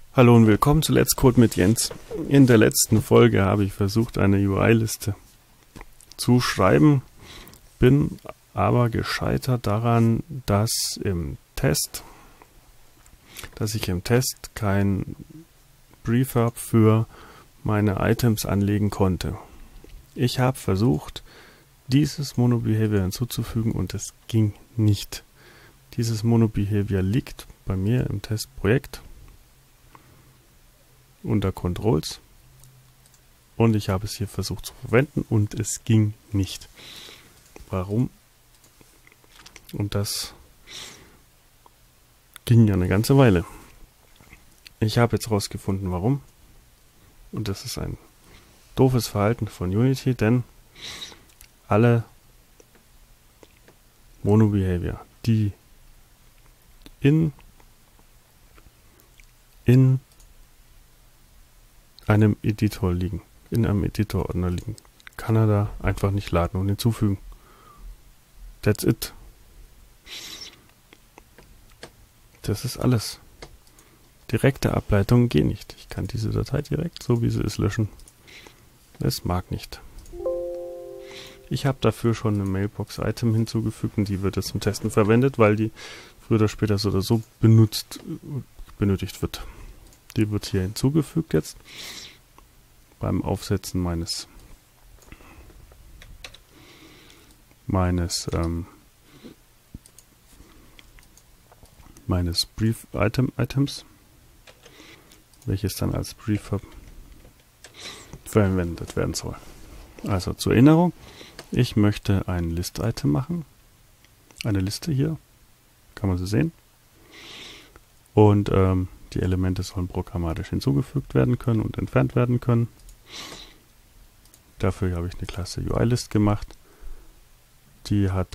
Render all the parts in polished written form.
Hallo und willkommen zu Let's Code mit Jens. In der letzten Folge habe ich versucht, eine UI-Liste zu schreiben, bin aber gescheitert daran, dass ich im Test kein Prefab für meine Items anlegen konnte. Ich habe versucht, dieses Mono-Behavior hinzuzufügen und es ging nicht. Dieses Mono-Behavior liegt bei mir im Testprojekt unter Controls und ich habe es hier versucht zu verwenden und es ging nicht. Warum? Und das ging ja eine ganze Weile. Ich habe jetzt herausgefunden, warum. Und das ist ein doofes Verhalten von Unity, denn alle Mono-Behavior, die in einem Editor liegen, in einem Editor-Ordner liegen, kann er da einfach nicht laden und hinzufügen. That's it. Das ist alles. Direkte Ableitungen gehen nicht. Ich kann diese Datei direkt, so wie sie ist, löschen. Es mag nicht. Ich habe dafür schon eine Mailbox-Item hinzugefügt und die wird jetzt zum Testen verwendet, weil die früher oder später so oder so benötigt wird. Die wird hier hinzugefügt jetzt beim Aufsetzen meines Brief-Items, welches dann als Prefab verwendet werden soll. Also zur Erinnerung, ich möchte ein List-Item machen, eine Liste hier, kann man sie sehen, und die Elemente sollen programmatisch hinzugefügt werden können und entfernt werden können. Dafür habe ich eine Klasse UI-List gemacht. Die hat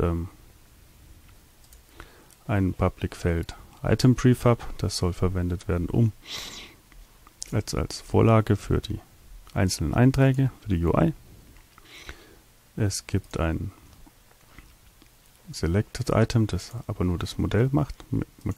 ein Public-Feld Item Prefab. Das soll verwendet werden, um als Vorlage für die einzelnen Einträge, für die UI. Es gibt ein Selected Item, das aber nur das Modell macht. Man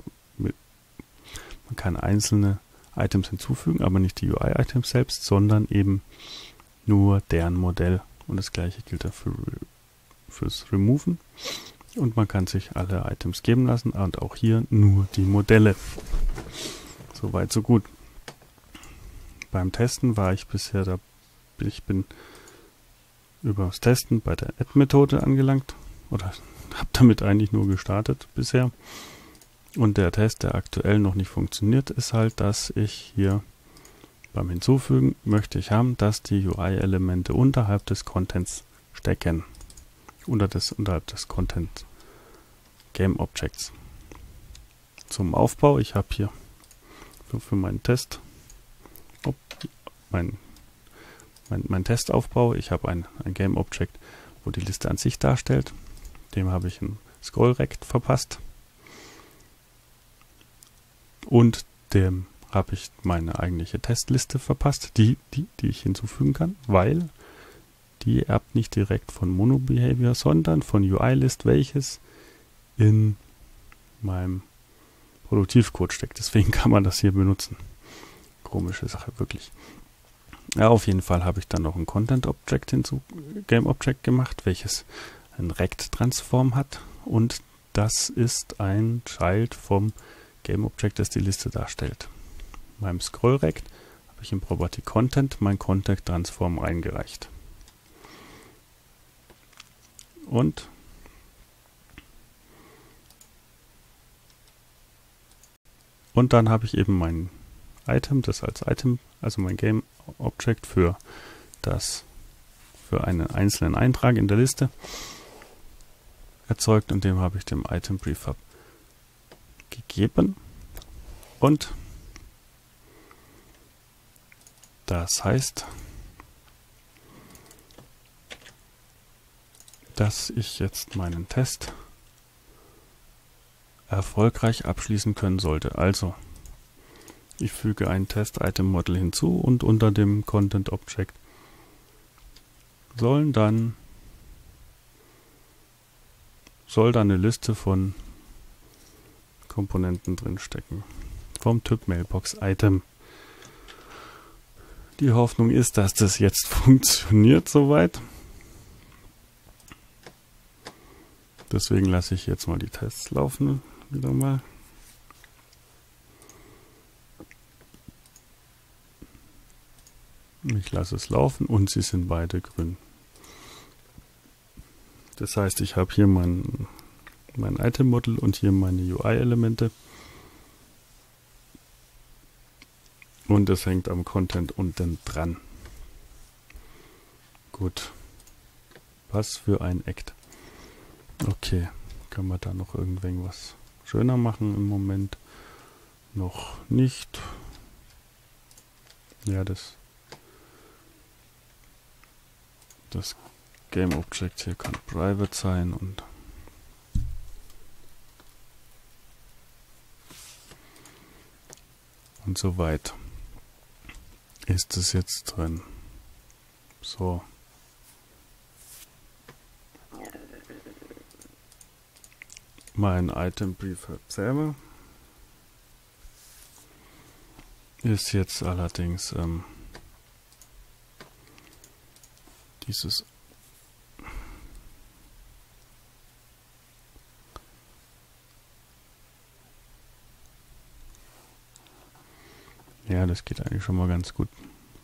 kann einzelne Items hinzufügen, aber nicht die UI-Items selbst, sondern eben nur deren Modell. Und das gleiche gilt dafür fürs Removen. Und man kann sich alle Items geben lassen und auch hier nur die Modelle. Soweit, so gut. Beim Testen war ich bisher da. Ich bin über das Testen bei der Add-Methode angelangt oder habe damit eigentlich nur gestartet bisher. Und der Test, der aktuell noch nicht funktioniert, ist halt, dass ich hier beim Hinzufügen möchte ich haben, dass die UI-Elemente unterhalb des Contents stecken. Unterhalb des Content Game Objects. Zum Aufbau, ich habe hier für meinen Test mein Testaufbau, ich habe ein Game Object, wo die Liste an sich darstellt. Dem habe ich ein Scroll-Rect verpasst. Und dem habe ich meine eigentliche Testliste verpasst, die ich hinzufügen kann, weil die erbt nicht direkt von Mono-Behavior, sondern von UI-List, welches in meinem Produktivcode steckt. Deswegen kann man das hier benutzen. Komische Sache, wirklich. Ja, auf jeden Fall habe ich dann noch ein Content-Object Game Object gemacht, welches ein Rect-Transform hat. Und das ist ein Child vom Game Object, das die Liste darstellt. In meinem Scroll-Rect habe ich im Property Content mein Content Transform eingereicht. Und dann habe ich eben mein Item, das als Item, also mein Game Object für einen einzelnen Eintrag in der Liste erzeugt und dem habe ich dem Item Prefab gegeben. Und das heißt, dass ich jetzt meinen Test erfolgreich abschließen können sollte. Also, ich füge ein Test-Item-Model hinzu und unter dem Content-Object soll dann eine Liste von Komponenten drin stecken. vom Typ Mailbox Item. Die Hoffnung ist, dass das jetzt funktioniert soweit. Deswegen lasse ich jetzt mal die Tests laufen. Wieder mal. Ich lasse es laufen und sie sind beide grün. Das heißt, ich habe hier mein Item-Model und hier meine UI-Elemente. Und es hängt am Content unten dran. Gut. Was für ein Act. Okay. Kann man da noch irgendwas schöner machen im Moment? Noch nicht. Ja, das Game Object hier kann private sein und so weit. Ist es jetzt drin? So. Mein Item Prefab selber ist jetzt allerdings dieses ja, das geht eigentlich schon mal ganz gut.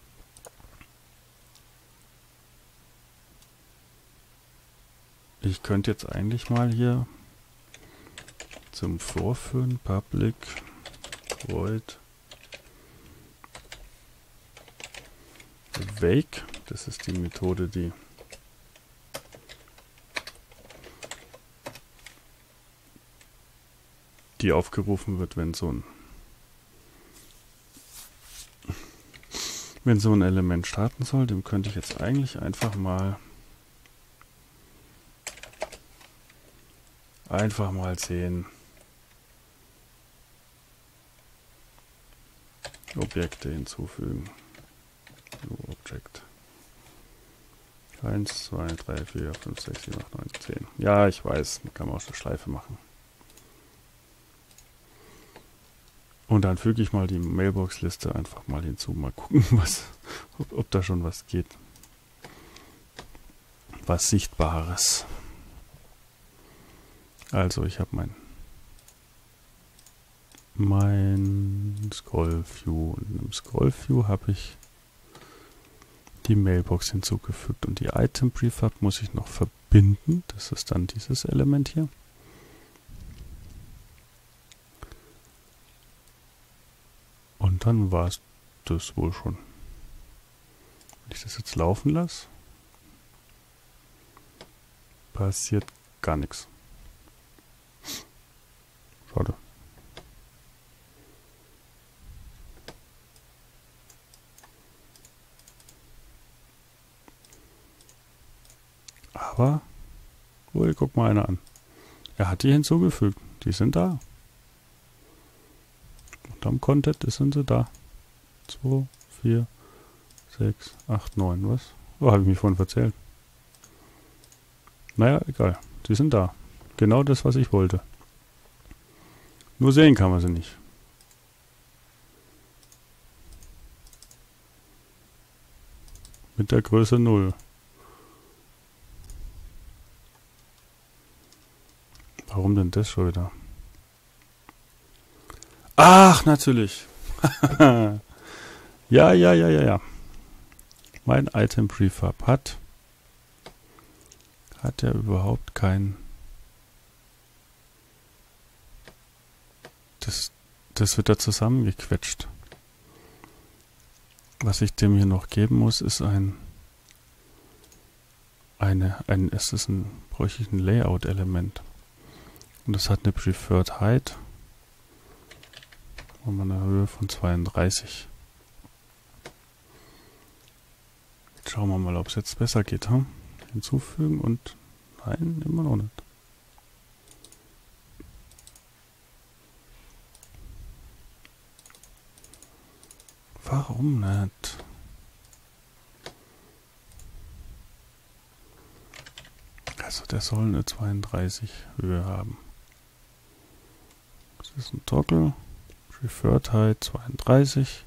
Ich könnte jetzt eigentlich mal hier zum Vorführen Public Void Wake, das ist die Methode, die aufgerufen wird, wenn so ein Element starten soll. Dem könnte ich jetzt eigentlich einfach mal sehen. Objekte hinzufügen. New Object. 1, 2, 3, 4, 5, 6, 7, 8, 9, 10. Ja, ich weiß, man kann man aus der Schleife machen. Und dann füge ich mal die Mailbox-Liste einfach mal hinzu. Mal gucken, ob da schon was geht. Was Sichtbares. Also ich habe mein Scroll View. Und im Scroll View habe ich die Mailbox hinzugefügt. Und die Item Prefab muss ich noch verbinden. Das ist dann dieses Element hier. Und dann war es das wohl schon. Wenn ich das jetzt laufen lasse, passiert gar nichts. Schade. Aber, guck mal einer an. Er hat die hinzugefügt. Die sind da. Und am Content sind sie da. 2, 4, 6, 8, 9. Was? Oh, habe ich mich vorhin verzählt. Naja, egal. Sie sind da. Genau das, was ich wollte. Nur sehen kann man sie nicht. Mit der Größe 0. Warum denn das schon wieder? Ach, natürlich. Ja. Mein Item Prefab hat ja überhaupt kein... Das wird da zusammengequetscht. Was ich dem hier noch geben muss, ist bräuchte ich ein Layout-Element. Und das hat eine Preferred Height. Und eine Höhe von 32. Jetzt schauen wir mal, ob es jetzt besser geht. Hm? Hinzufügen und nein, immer noch nicht. Warum nicht? Also der soll eine 32 Höhe haben. Das ist ein Toggle. Preferred Height 32.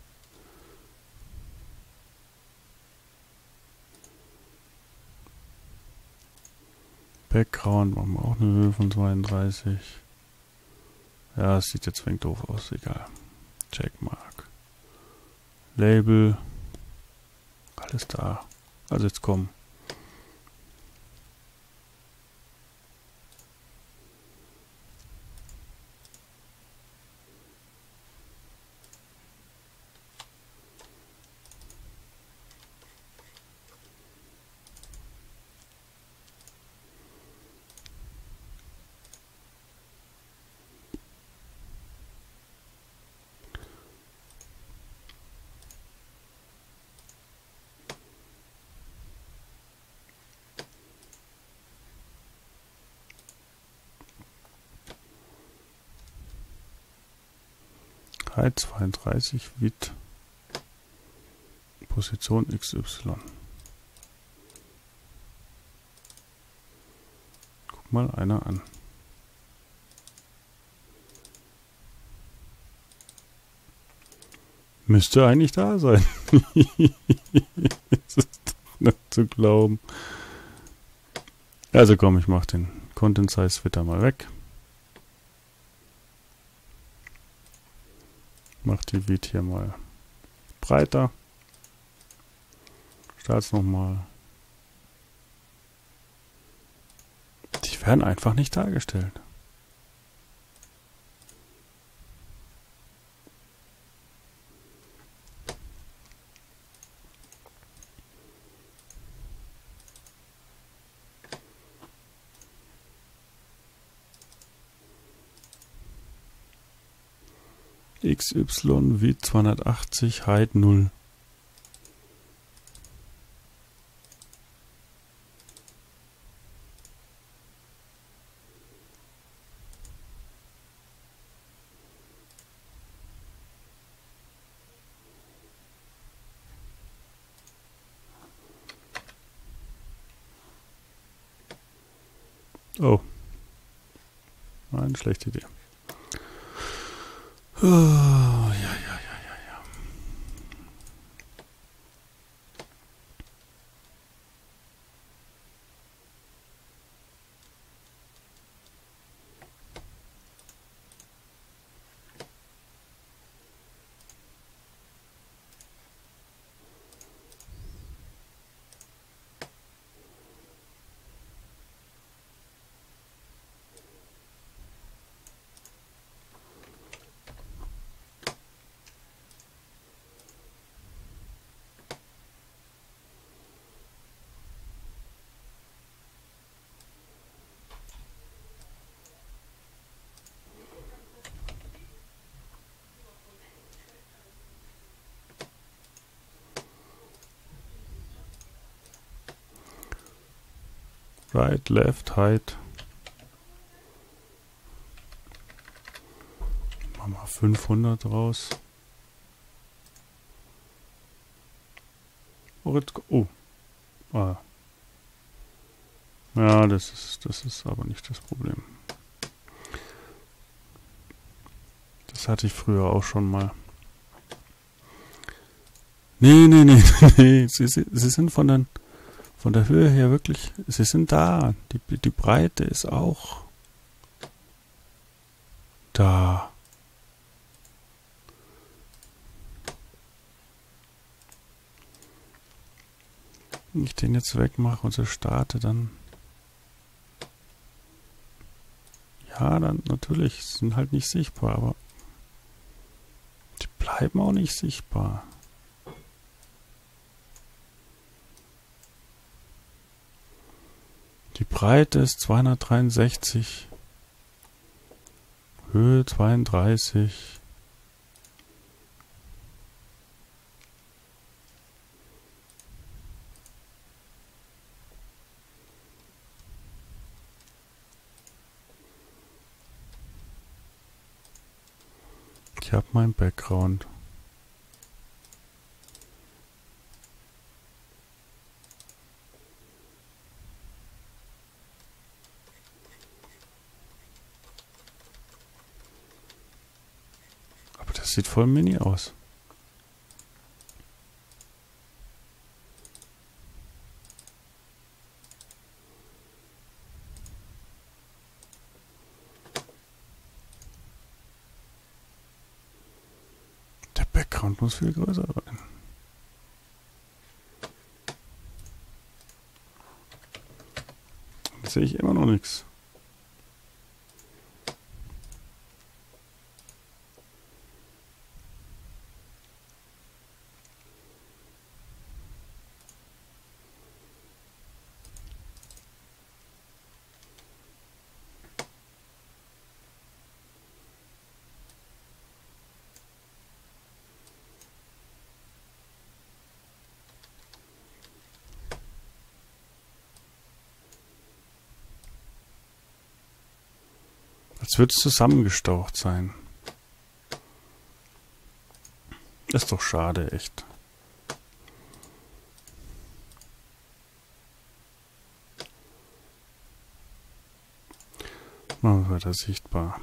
Background machen wir auch eine Höhe von 32. Ja, es sieht jetzt wenig doof aus, egal. Checkmark. Label. Alles da. Also jetzt kommen. Height 32, Width, Position XY. Guck mal einer an. Müsste eigentlich da sein. Das ist doch nicht zu glauben. Also komm, ich mach den Content Size wieder mal weg. Mach die Width hier mal breiter. Start's nochmal. Die werden einfach nicht dargestellt. XY Width 280, Height 0. Oh. Eine schlechte Idee. Oh, ja. Right, left, height. Machen wir 500 raus. Oh. Ah. Ja, das ist aber nicht das Problem. Das hatte ich früher auch schon mal. Nee. Sie sind von der Höhe her wirklich, sie sind da. Die Breite ist auch da. Wenn ich den jetzt wegmache und so starte, dann ja, dann natürlich, sind halt nicht sichtbar, aber die bleiben auch nicht sichtbar. Die Breite ist 263, Höhe 32. Ich habe meinen Background. Das sieht voll mini aus. Der Background muss viel größer sein. Da sehe ich immer noch nichts. Als würde es zusammengestaucht sein. Das ist doch schade, echt. Machen wir weiter sichtbar.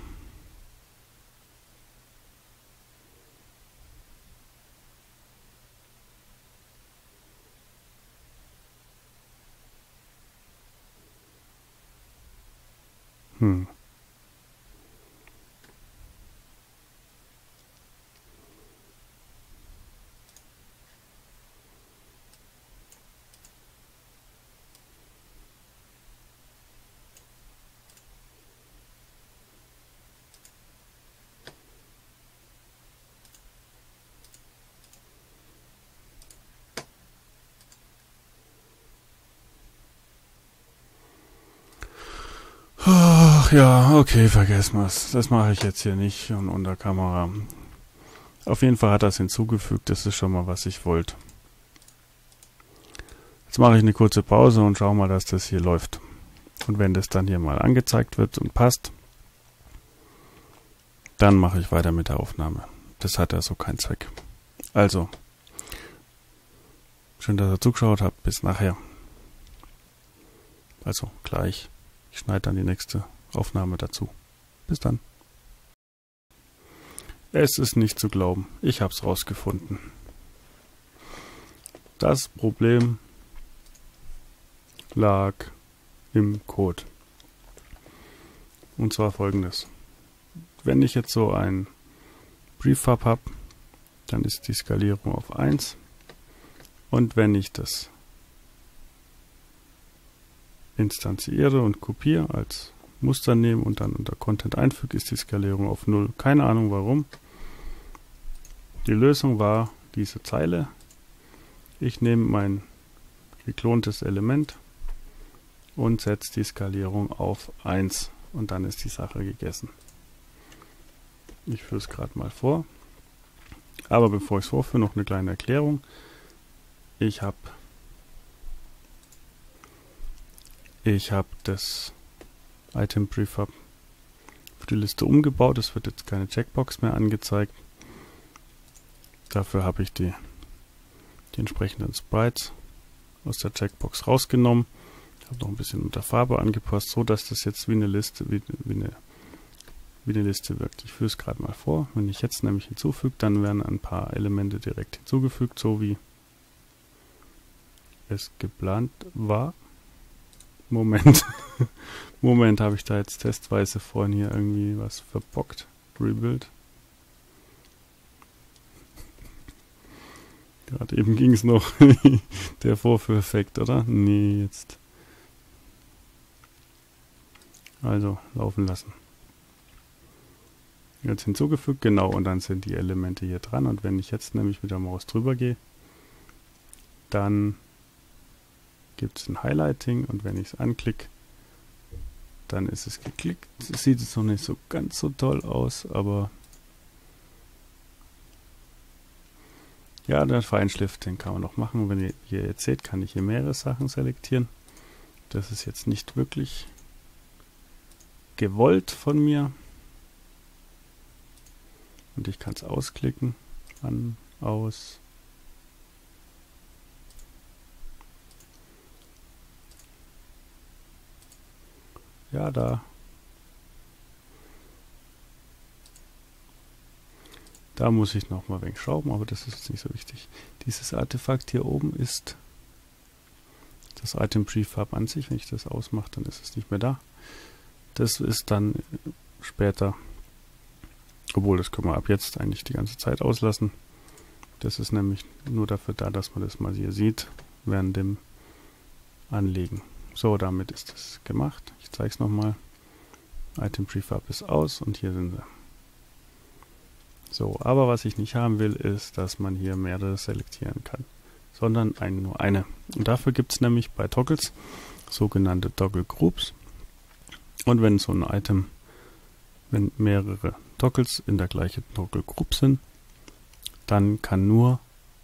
Ach ja, okay, vergessen wir's. Das mache ich jetzt hier nicht und unter Kamera. Auf jeden Fall hat das hinzugefügt, das ist schon mal, was ich wollte. Jetzt mache ich eine kurze Pause und schaue mal, dass das hier läuft. Und wenn das dann hier mal angezeigt wird und passt, dann mache ich weiter mit der Aufnahme. Das hat ja so keinen Zweck. Also, schön, dass ihr zugeschaut habt. Bis nachher. Also, gleich. Ich schneide dann die nächste Aufnahme dazu. Bis dann. Es ist nicht zu glauben. Ich habe es rausgefunden. Das Problem lag im Code. Und zwar folgendes. Wenn ich jetzt so ein Prefab habe, dann ist die Skalierung auf 1. Und wenn ich das instanziere und kopiere, als Muster nehme und dann unter Content einfüge, ist die Skalierung auf 0. Keine Ahnung warum. Die Lösung war diese Zeile. Ich nehme mein geklontes Element und setze die Skalierung auf 1 und dann ist die Sache gegessen. Ich führe es gerade mal vor. Aber bevor ich es vorführe, noch eine kleine Erklärung. Ich habe das Item Prefab für die Liste umgebaut. Es wird jetzt keine Checkbox mehr angezeigt. Dafür habe ich die entsprechenden Sprites aus der Checkbox rausgenommen. Habe noch ein bisschen mit der Farbe angepasst, so dass das jetzt wie eine Liste, wie eine Liste wirkt. Ich führe es gerade mal vor. Wenn ich jetzt nämlich hinzufüge, dann werden ein paar Elemente direkt hinzugefügt, so wie es geplant war. Moment. Moment, habe ich da jetzt testweise vorhin hier irgendwie was verbockt? Rebuild. Gerade eben ging es noch. Der Vorführeffekt, oder? Nee, jetzt. Also, laufen lassen. Jetzt hinzugefügt, genau, und dann sind die Elemente hier dran. Und wenn ich jetzt nämlich mit der Maus drüber gehe, dann gibt es ein Highlighting und wenn ich es anklicke, dann ist es geklickt. Es sieht jetzt noch nicht so ganz so toll aus, aber ja, der Feinschliff, den kann man noch machen. Wenn ihr hier jetzt seht, kann ich hier mehrere Sachen selektieren. Das ist jetzt nicht wirklich gewollt von mir. Und ich kann es ausklicken. An, aus. Ja, da. Da muss ich noch mal ein wenig schrauben, aber das ist jetzt nicht so wichtig. Dieses Artefakt hier oben ist das Item Prefab an sich. Wenn ich das ausmache, dann ist es nicht mehr da. Das ist dann später, obwohl das können wir ab jetzt eigentlich die ganze Zeit auslassen. Das ist nämlich nur dafür da, dass man das mal hier sieht, während dem Anlegen. So, damit ist das gemacht. Ich zeige es nochmal. Item Prefab ist aus und hier sind sie. So, aber was ich nicht haben will, ist, dass man hier mehrere selektieren kann, sondern nur eine. Und dafür gibt es nämlich bei Toggles sogenannte Toggle Groups. Und wenn so ein Item, wenn mehrere Toggles in der gleichen Toggle Group sind, dann kann nur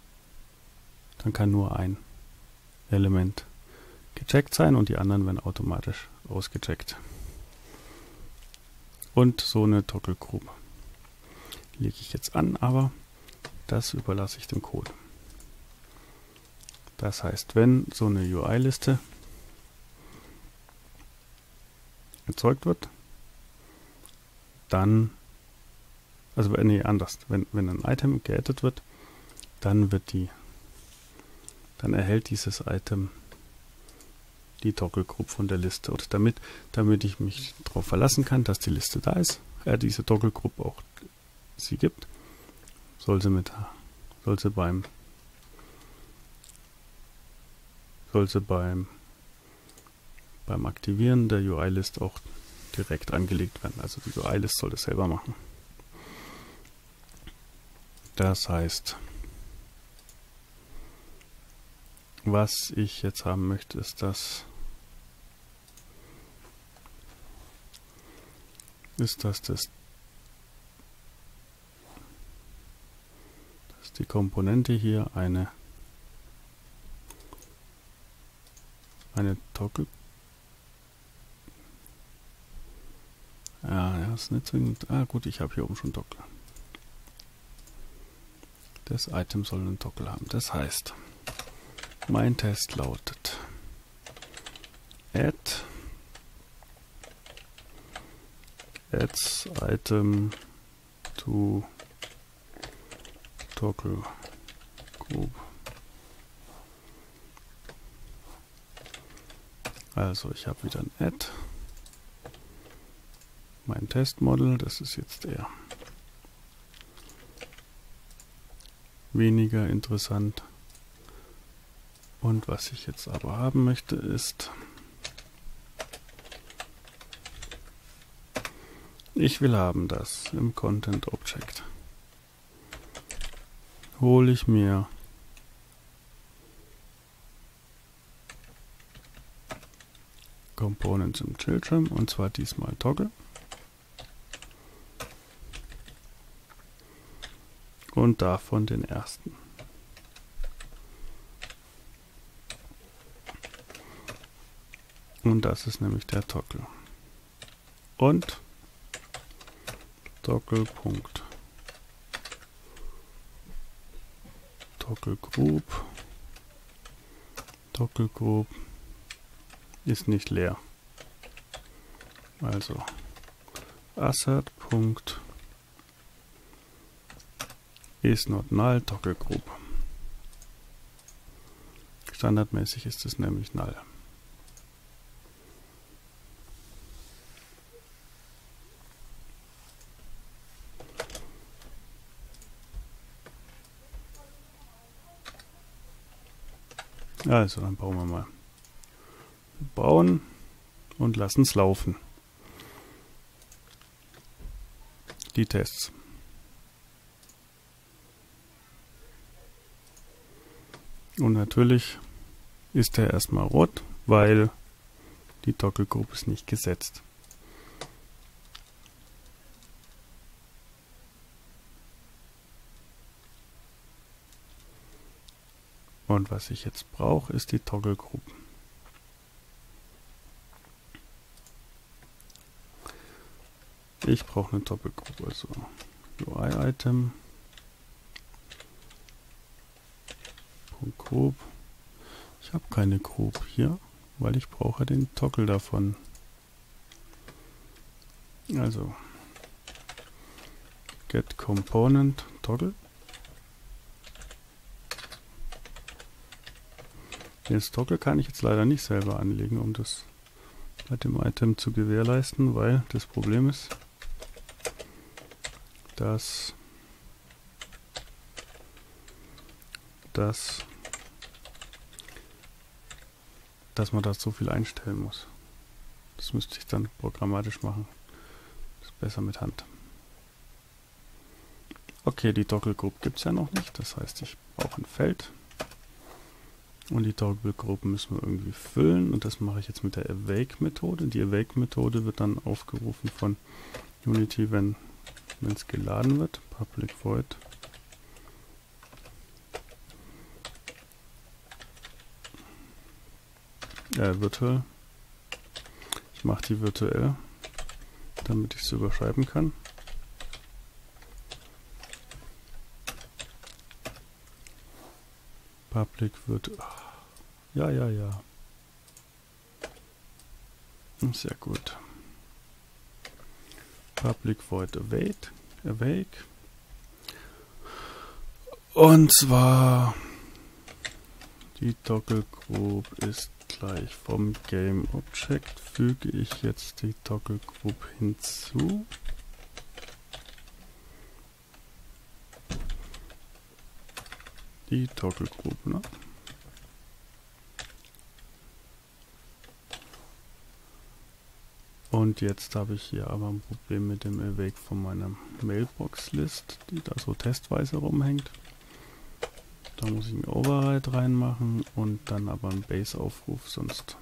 ein Element gecheckt sein und die anderen werden automatisch ausgecheckt. Und so eine Toggle Group lege ich jetzt an, aber das überlasse ich dem Code. Das heißt, wenn so eine UI-Liste erzeugt wird, dann, also nee, anders, wenn ein Item geaddet wird, dann erhält dieses Item die Toggle Group von der Liste. Und damit ich mich darauf verlassen kann, dass die Liste da ist, diese Toggle Group auch sie gibt, soll sie beim Aktivieren der UI-List auch direkt angelegt werden. Also die UI-List soll das selber machen. Das heißt, was ich jetzt haben möchte, ist, dass die Komponente hier eine Toggle. Ja, ist nicht zwingend. Gut, ich habe hier oben schon Toggle. Das Item soll einen Toggle haben. Das heißt, mein Test lautet adds Item to Toggle Group. Also ich habe wieder ein Add. Mein Testmodel, das ist jetzt eher weniger interessant. Und was ich jetzt aber haben möchte, ist, ich will haben, dass im Content Object hole ich mir Components im Children, und zwar diesmal Toggle. Und davon den ersten. Und das ist nämlich der Toggle. Und Toggle Group ist nicht leer. Also assert. Is not null Toggle Group. Standardmäßig ist es nämlich null. Also dann bauen wir mal. Wir bauen und lassen es laufen. Die Tests. Und natürlich ist er erstmal rot, weil die Toggle Group ist nicht gesetzt. Und was ich jetzt brauche, ist die Toggle Group. Ich brauche eine Toggle Group, also UI-Item. Group. Ich habe keine Group hier, weil ich brauche den Toggle davon. Also get Component Toggle. Das Toggle kann ich jetzt leider nicht selber anlegen, um das bei dem Item zu gewährleisten, weil das Problem ist, dass man da so viel einstellen muss. Das müsste ich dann programmatisch machen. Das ist besser mit Hand. Okay, die Toggle Group gibt es ja noch nicht. Das heißt, ich brauche ein Feld. Und die Toggle Group müssen wir irgendwie füllen. Und das mache ich jetzt mit der Awake-Methode. Die Awake-Methode wird dann aufgerufen von Unity, wenn es geladen wird. Public Void. Virtual. Ich mache die virtuell, damit ich es überschreiben kann. Public wird... Ja. Sehr gut. Public Void Awake. Und zwar die Toggle Group ist gleich vom Game Object. Füge ich jetzt die Toggle Group hinzu. Die Toggle Group, ne? Und jetzt habe ich hier aber ein Problem mit dem Awake von meiner Mailbox-List, die da so testweise rumhängt. Da muss ich einen Override reinmachen und dann aber einen Base-Aufruf, sonst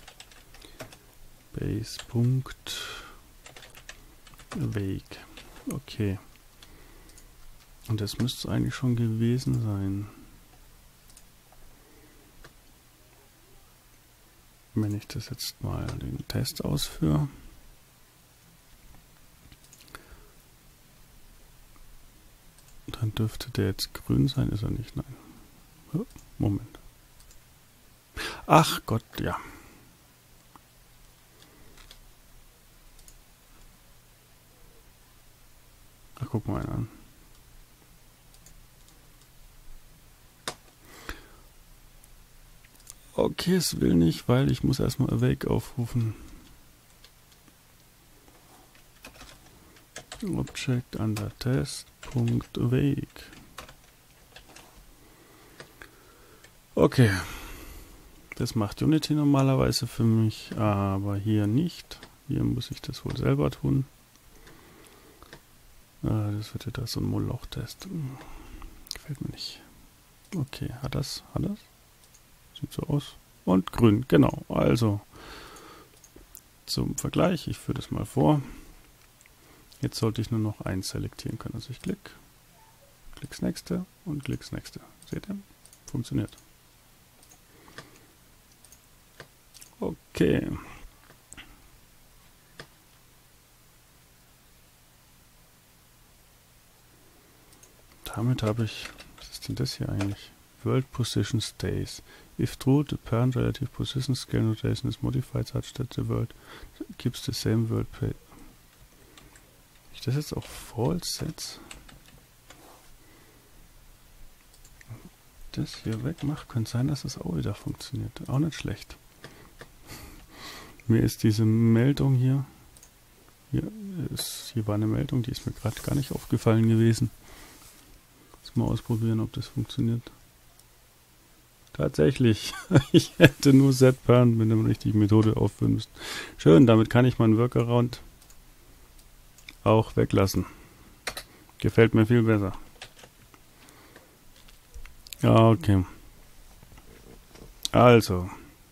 Base.Awake. Okay. Und das müsste es eigentlich schon gewesen sein. Wenn ich das jetzt mal den Test ausführe. Dann dürfte der jetzt grün sein, ist er nicht? Nein. Moment. Ach Gott, ja. Ach, guck mal an. Okay, es will nicht, weil ich muss erstmal Awake aufrufen. Object under test.awake. Okay. Das macht Unity normalerweise für mich, aber hier nicht. Hier muss ich das wohl selber tun. Das wird ja da so ein Moloch-Test. Gefällt mir nicht. Okay, hat das? Sieht so aus. Und grün, genau. Also, zum Vergleich, ich führe das mal vor. Jetzt sollte ich nur noch eins selektieren können. Also ich klick's nächste und klick's nächste. Seht ihr? Funktioniert. Okay. Damit habe ich, was ist denn das hier eigentlich? World Position Stays. If true, the parent relative position scale notation is modified such that the world keeps the same world plate. Ich das jetzt auch false setze, das hier wegmache, könnte sein, dass es auch wieder funktioniert. Auch nicht schlecht. Mir ist diese Meldung hier war eine Meldung, die ist mir gerade gar nicht aufgefallen gewesen. Jetzt mal ausprobieren, ob das funktioniert. Tatsächlich, ich hätte nur setParent mit einer richtigen Methode aufführen müssen. Schön, damit kann ich meinen Workaround auch weglassen. Gefällt mir viel besser. Ja, okay. Also,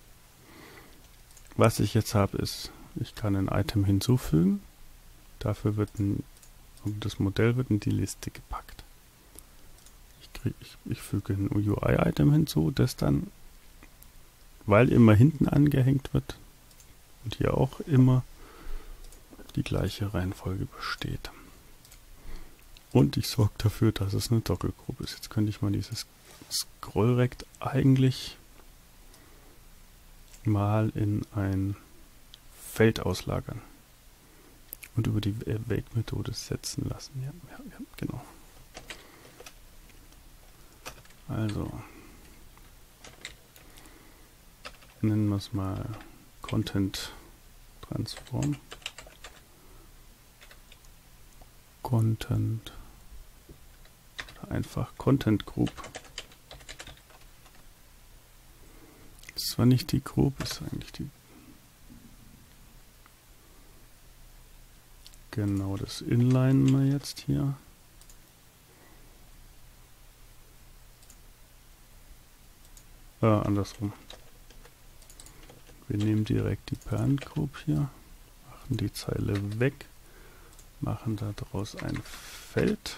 was ich jetzt habe ist, ich kann ein Item hinzufügen. Dafür wird das Modell wird in die Liste gepackt. Ich füge ein UI-Item hinzu, das dann, weil immer hinten angehängt wird und hier auch immer die gleiche Reihenfolge besteht. Und ich sorge dafür, dass es eine Toggle Group ist. Jetzt könnte ich mal dieses Scrollrect eigentlich mal in ein Feld auslagern und über die Awake-Methode setzen lassen. Ja, genau. Also nennen wir es mal Content Transform. Content oder einfach Content Group. Das war nicht die Group, ist eigentlich die. Genau, das inlinen wir jetzt hier. Andersrum. Wir nehmen direkt die Parent Group hier, machen die Zeile weg, machen daraus ein Feld.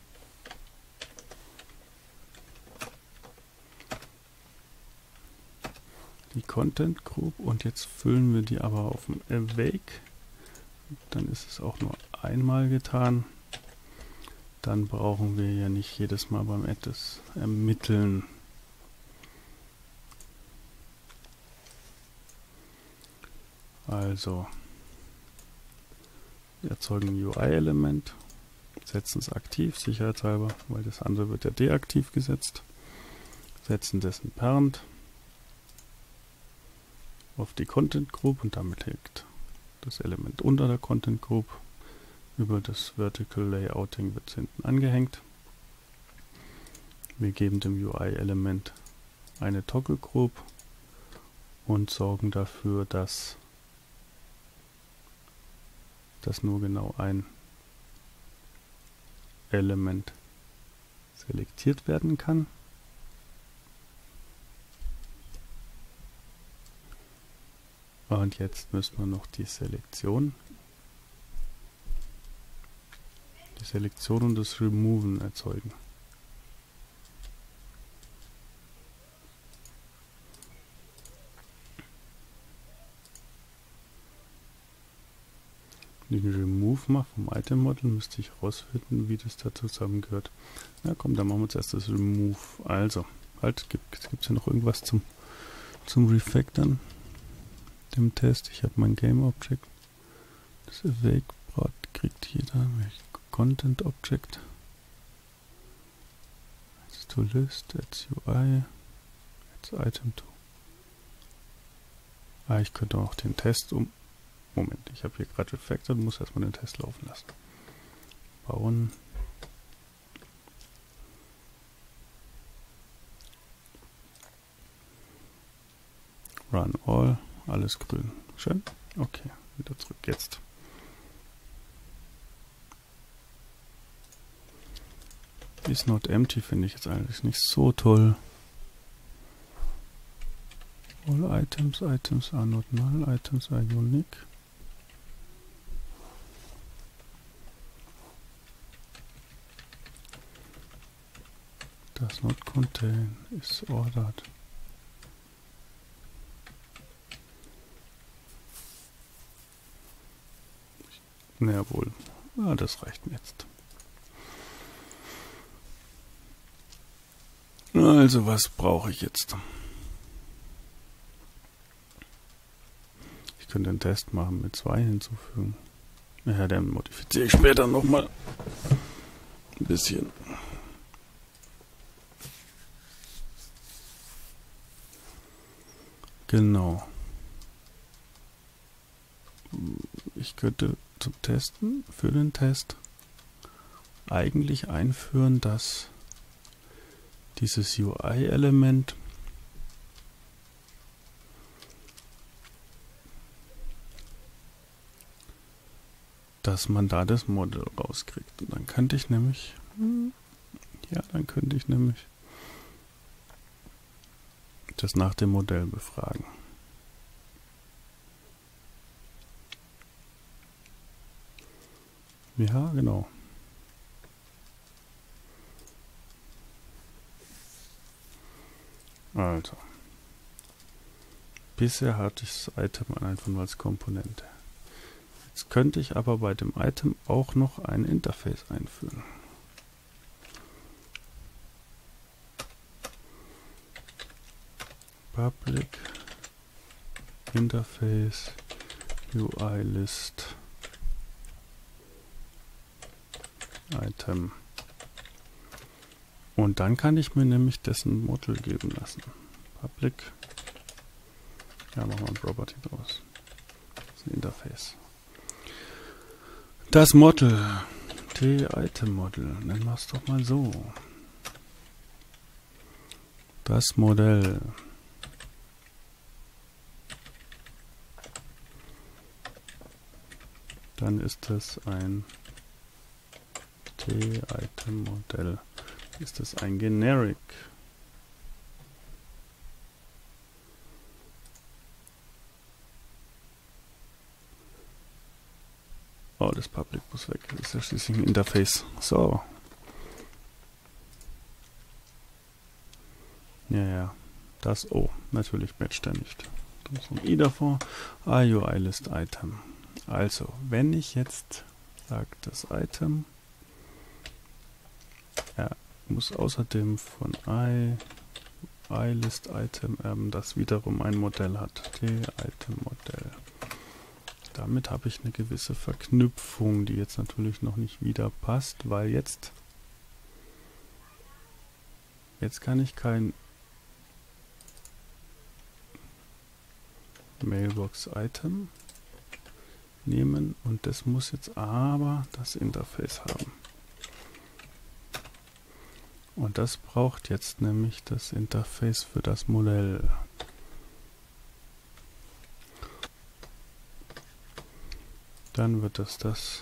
Die Content Group und jetzt füllen wir die aber auf dem Awake. Dann ist es auch nur einmal getan. Dann brauchen wir ja nicht jedes Mal beim Add das ermitteln. Also, wir erzeugen ein UI-Element, setzen es aktiv, sicherheitshalber, weil das andere wird ja deaktiv gesetzt. Setzen dessen Parent auf die Content Group und damit liegt das Element unter der Content Group. Über das Vertical Layouting wird es hinten angehängt. Wir geben dem UI-Element eine Toggle Group und sorgen dafür, dass nur genau ein Element selektiert werden kann. Und jetzt müssen wir noch die Selektion und das Removen erzeugen. Wenn ich einen Remove mache vom Item Model, müsste ich herausfinden, wie das da zusammengehört. Na komm, dann machen wir jetzt erst das Remove. Also, halt, gibt es ja noch irgendwas zum Refactoren, dem Test. Ich habe mein Game Object. Das Awake kriegt jeder. Content Object. Adds to List, Adds UI, Adds Item to. Ich könnte auch den Test Moment, ich habe hier gerade refactored, muss erstmal den Test laufen lassen. Bauen. Run all, alles grün. Schön. Okay, wieder zurück jetzt. Is not empty finde ich jetzt eigentlich nicht so toll. All items are not null, items are unique. Does not contain, is ordered. Na wohl, das reicht mir jetzt. Also, was brauche ich jetzt? Ich könnte einen Test machen mit 2 hinzufügen. Ja, den modifiziere ich später nochmal ein bisschen. Genau. Ich könnte zum Testen, für den Test, eigentlich einführen, dass dieses UI-Element dass man da das Model rauskriegt. Und dann könnte ich nämlich, das nach dem Modell befragen. Ja, genau. Also, bisher hatte ich das Item einfach nur als Komponente. Jetzt könnte ich aber bei dem Item auch noch ein Interface einführen. Public Interface UI List Item. Und dann kann ich mir nämlich dessen Model geben lassen. Public. Ja, machen wir ein Property draus. Das ist ein Interface. Das Model. T-Item-Model. Nennen wir es doch mal so. Das Modell. Dann ist es ein T-Item-Modell. Ist es ein Generic? Oh, das Public muss weg. Das ist ja schließlich ein Interface. So. Ja. Das O. Natürlich matcht er nicht. Da ist ein I davor. UI List Item. Also, wenn ich jetzt sage, das Item muss außerdem von List Item erben, das wiederum ein Modell hat. T-Item Modell. Damit habe ich eine gewisse Verknüpfung, die jetzt natürlich noch nicht wieder passt, weil jetzt kann ich kein Mailbox Item nehmen und das muss jetzt aber das Interface haben. Und das braucht jetzt nämlich das Interface für das Modell. Dann wird es das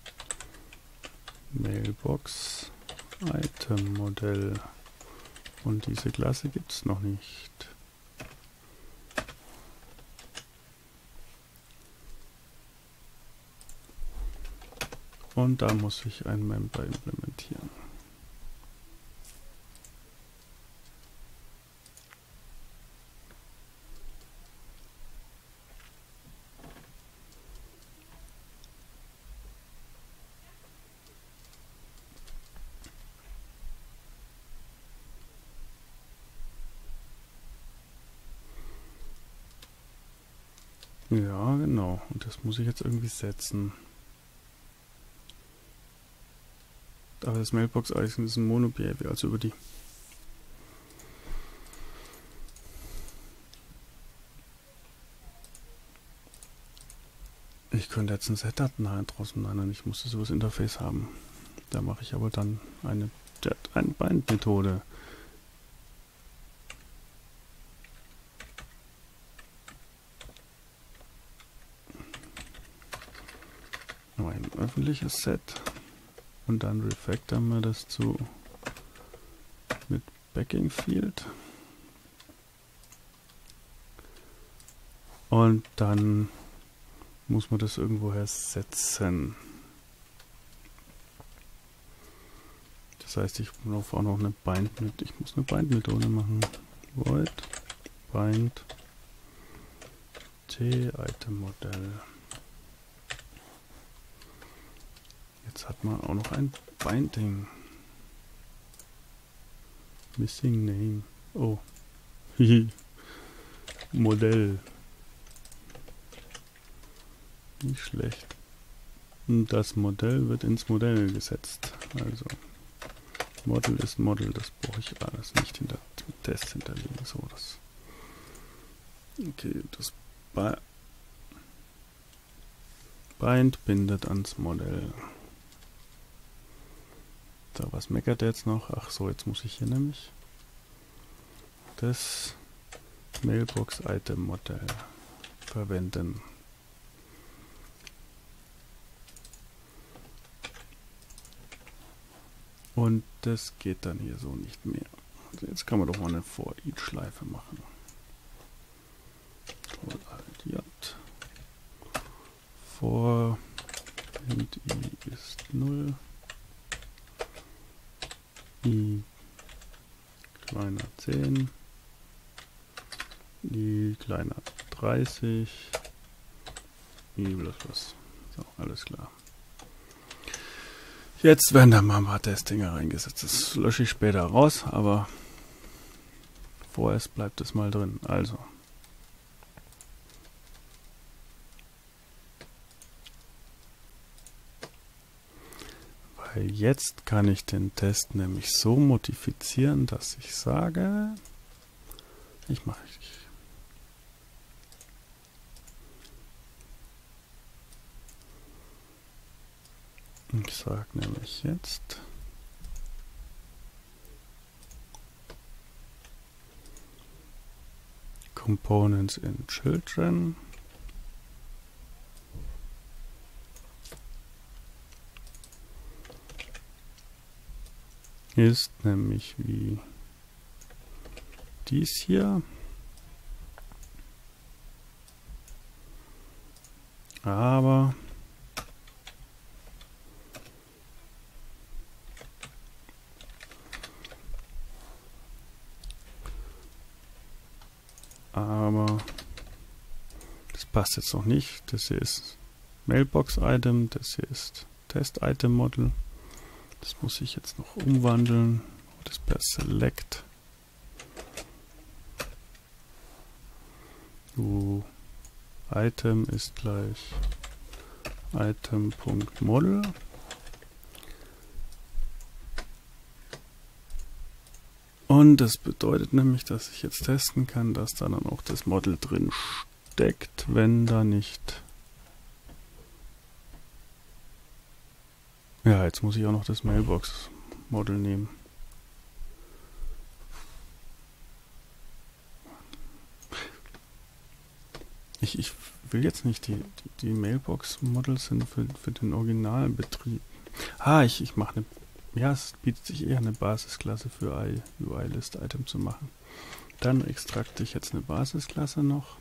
Mailbox Item Modell. Und diese Klasse gibt es noch nicht. Und da muss ich ein Member implementieren. Ja, genau. Und das muss ich jetzt irgendwie setzen. Aber das Mailbox-Icon ist ein Mono-Behavior, also über die. Ich könnte jetzt ein Set-Datenei draußen nennen, ich musste so das Interface haben. Da mache ich aber dann eine Bind-Methode. Ein öffentliches Set. Und dann refactoren wir das mit Backing Field. Und dann muss man das irgendwoher setzen. Das heißt, ich brauche auch noch eine Bind-Methode machen. Void Bind T-Item-Modell. Jetzt hat man auch noch ein Binding. Missing Name. Oh. Modell. Nicht schlecht. Und das Modell wird ins Modell gesetzt. Also Model ist Model, das brauche ich alles nicht mit Test hinterlegen. So, das. Okay, das Bind bindet ans Modell. So, was meckert der jetzt noch? Ach so, jetzt muss ich hier nämlich das Mailbox Item Modell verwenden. Und das geht dann hier so nicht mehr. Also jetzt kann man doch mal eine For-Each-Schleife machen. Alt-J. For int i ist 0. I kleiner 10. I kleiner 30. I bloß was. So, alles klar. Jetzt werden da mal ein paar Testdinger reingesetzt. Das lösche ich später raus, aber vorerst bleibt es mal drin. Also. Okay, jetzt kann ich den Test nämlich so modifizieren, dass ich sage, ich sage nämlich jetzt Components in Children ist nämlich wie dies hier, aber das passt jetzt noch nicht. Das hier ist Mailbox-Item, das hier ist Test-Item-Model. Das muss ich jetzt noch umwandeln. Das per Select. Item ist gleich Item.Model. Und das bedeutet nämlich, dass ich jetzt testen kann, dass da dann auch das Model drin steckt, wenn da nicht... Ja, jetzt muss ich auch noch das Mailbox-Model nehmen. Ich will jetzt nicht die Mailbox-Models sind für den originalen Betrieb. Ich mache eine... Ja, es bietet sich eher eine Basisklasse für UI-List-Item zu machen. Dann extrakte ich jetzt eine Basisklasse noch.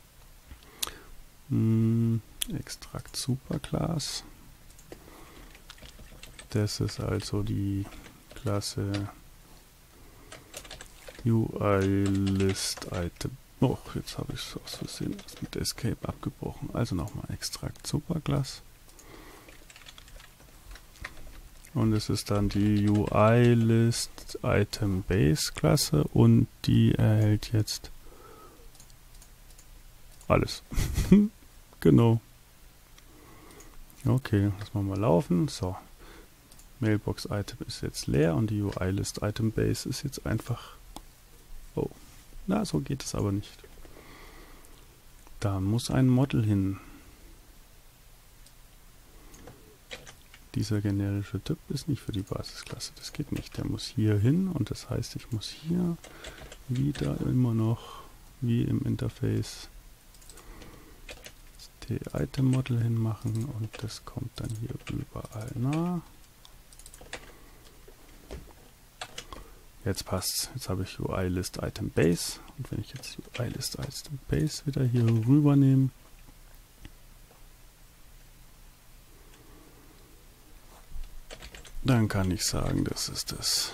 Extrakt Superclass. Das ist also die Klasse UI-List-Item. Oh, jetzt habe ich es aus Versehen mit Escape abgebrochen. Also nochmal Extrakt Superclass. Und es ist dann die UI-List-Item-Base-Klasse und die erhält jetzt alles. Genau. Okay, lassen wir mal laufen. So. Mailbox-Item ist jetzt leer und die UI-List-Item-Base ist jetzt einfach... Oh, na, so geht es aber nicht. Da muss ein Model hin. Dieser generische Typ ist nicht für die Basisklasse. Das geht nicht. Der muss hier hin und das heißt, ich muss hier wieder immer noch wie im Interface das Item-Model hinmachen und das kommt dann hier überall nah. Jetzt passt's. Jetzt habe ich UI-List-Item-Base und wenn ich jetzt UI-List-Item-Base wieder hier rüber nehme, dann kann ich sagen, das ist das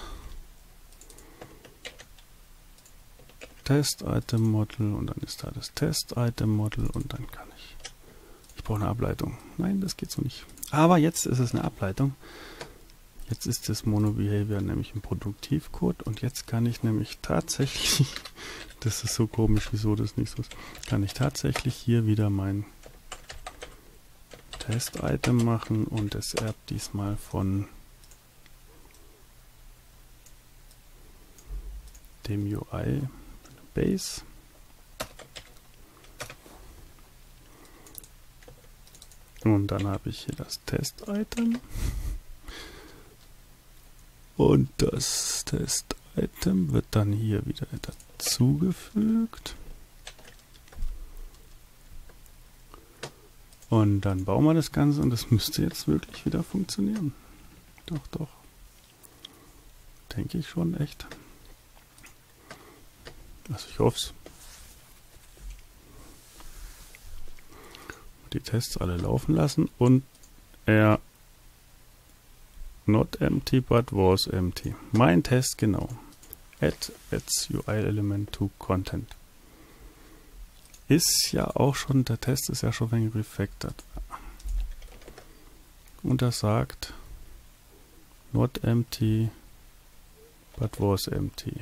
Test-Item-Model und dann ist da das Test-Item-Model und dann kann ich... Ich brauche eine Ableitung. Nein, das geht so nicht. Aber jetzt ist es eine Ableitung. Jetzt ist das Mono-Behavior nämlich ein Produktivcode und jetzt kann ich nämlich tatsächlich, das ist so komisch, wieso das nicht so ist, kann ich tatsächlich hier wieder mein Test-Item machen und es erbt diesmal von dem UI Base. Und dann habe ich hier das Test-Item. Und das Test-Item wird dann hier wieder dazugefügt. Und dann bauen wir das Ganze und das müsste jetzt wirklich wieder funktionieren. Doch, doch. Denke ich schon, echt. Also ich hoffe es. Die Tests alle laufen lassen und er not empty but was empty. Mein Test genau. Adds UI element to content. Ist ja auch schon, der Test ist ja schon ein wenig refactored. Und er sagt not empty but was empty.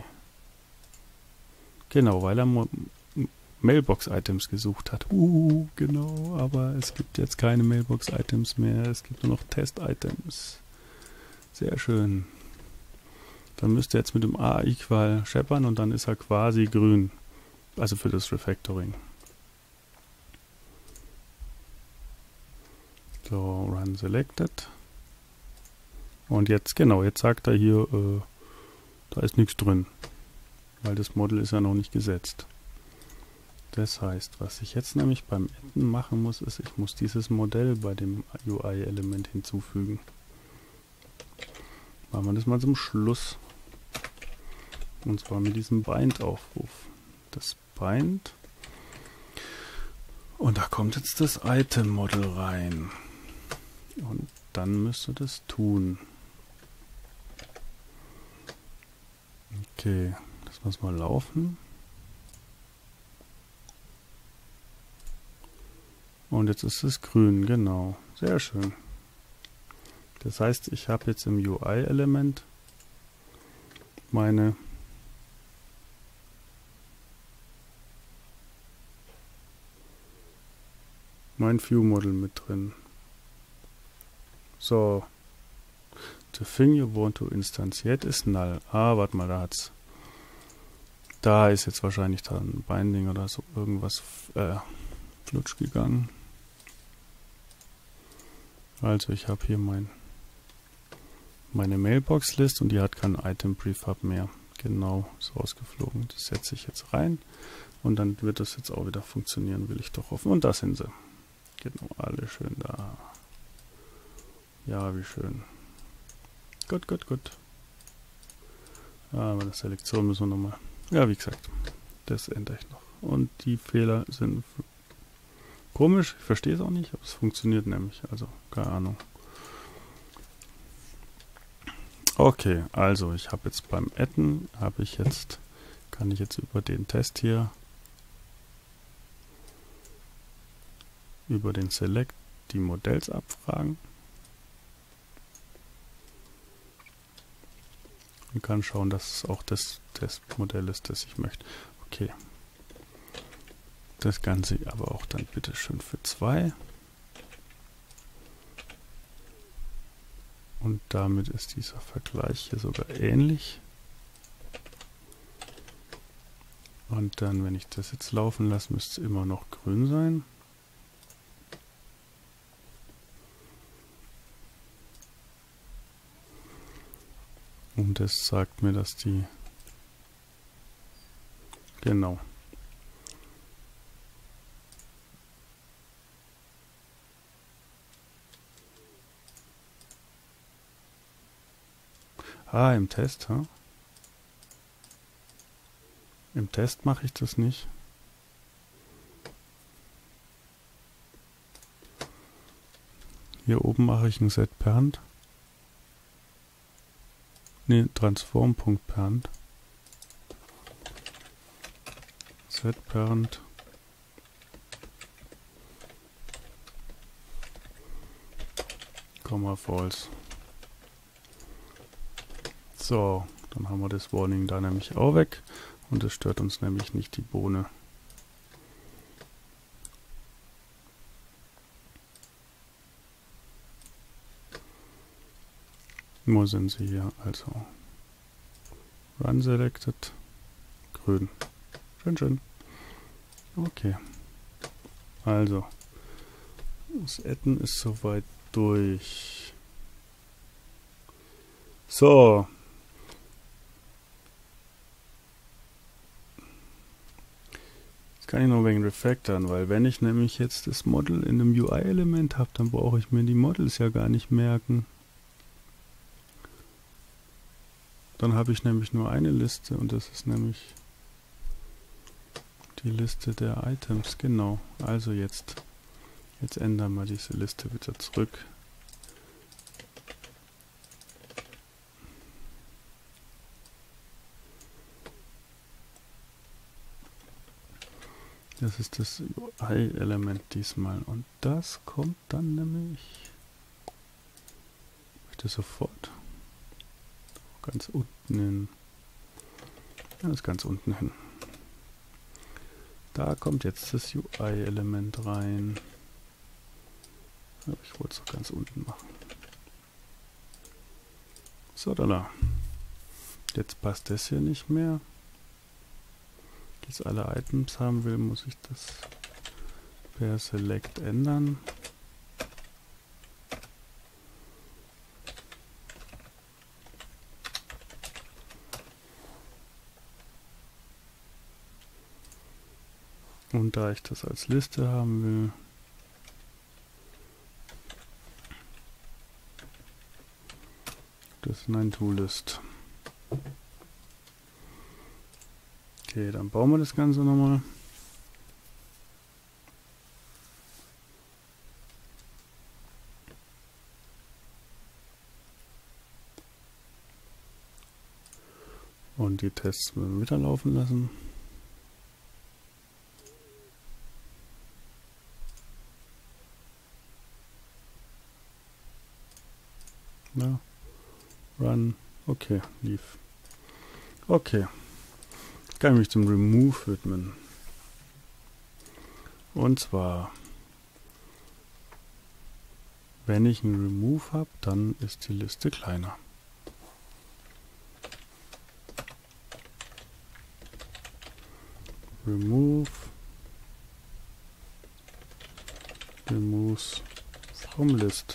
Genau, weil er Mailbox-Items gesucht hat. Genau, aber es gibt jetzt keine Mailbox-Items mehr. Es gibt nur noch Test-Items. Sehr schön. Dann müsst ihr jetzt mit dem A-Equal scheppern und dann ist er quasi grün. Also für das Refactoring. So, Run Selected. Und jetzt, genau, jetzt sagt er hier, da ist nichts drin. Weil das Model ist ja noch nicht gesetzt. Das heißt, was ich jetzt nämlich beim Adden machen muss, ist, ich muss dieses Modell bei dem UI-Element hinzufügen. Machen wir das mal zum Schluss. Und zwar mit diesem Bind-Aufruf. Das Bind. Und da kommt jetzt das Item-Model rein. Und dann müsste das tun. Okay, das muss mal laufen. Und jetzt ist es grün, genau. Sehr schön. Das heißt, ich habe jetzt im UI-Element mein View-Model mit drin. So. The thing you want to instantiate is null. Ah, warte mal, da ist jetzt wahrscheinlich da ein Binding oder so irgendwas flutsch gegangen. Also ich habe hier meine Mailbox-List und die hat kein Item-Prefab mehr. Genau, ist rausgeflogen. Das setze ich jetzt rein und dann wird das jetzt auch wieder funktionieren, will ich doch hoffen. Und da sind sie. Genau, alle schön da. Ja, wie schön. Gut, gut, gut. Aber das Selektion müssen wir nochmal. Ja, wie gesagt, das ändere ich noch. Und die Fehler sind komisch, ich verstehe es auch nicht, aber es funktioniert nämlich. Also, keine Ahnung. Okay, also ich habe jetzt beim Adden, kann ich jetzt über den Test hier, über den Select die Modells abfragen. Und kann schauen, dass es auch das Testmodell ist, das ich möchte. Okay. Das Ganze aber auch dann bitte schön für 2. Und damit ist dieser Vergleich hier sogar ähnlich. Und dann, wenn ich das jetzt laufen lasse, müsste es immer noch grün sein. Und das sagt mir, dass die... Genau. Ah, im Test, ha? Im Test mache ich das nicht. Hier oben mache ich ein setParent. Ne, Transform.parent. setParent. False. So, dann haben wir das Warning da nämlich auch weg und es stört uns nämlich nicht die Bohne. Wo sind sie hier? Also Run Selected, grün. Schön, schön. Okay. Also, das Adden ist soweit durch. So. Jetzt kann ich noch wegen refactoren, weil wenn ich nämlich jetzt das Model in einem UI-Element habe, dann brauche ich mir die Models ja gar nicht merken. Dann habe ich nämlich nur eine Liste und das ist nämlich die Liste der Items. Genau. Also jetzt ändern wir diese Liste wieder zurück. Das ist das UI-Element diesmal und das kommt dann nämlich bitte sofort ganz unten hin. Ja, das ist ganz unten hin. Da kommt jetzt das UI-Element rein. Aber ich wollte es doch ganz unten machen. So, da. Jetzt passt das hier nicht mehr. Wenn ich jetzt alle Items haben will, muss ich das per Select ändern. Und da ich das als Liste haben will, das in ein To-List. Okay, dann bauen wir das Ganze nochmal. Und die Tests müssen wir wieder laufen lassen. Ja. Run. Okay, lief. Okay. Kann ich mich zum Remove widmen. Und zwar, wenn ich einen Remove habe, dann ist die Liste kleiner. Remove. Removes from List.